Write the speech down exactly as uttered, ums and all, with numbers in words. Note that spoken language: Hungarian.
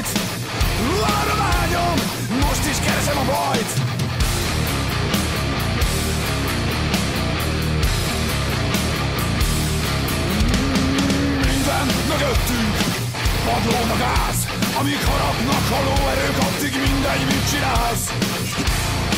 rajt. Arra vágyom, most is keresem a bajt. Minden mögöttünk padlón a gáz. Amíg harapnak a lóerők, addig mindegy, mit csinálsz.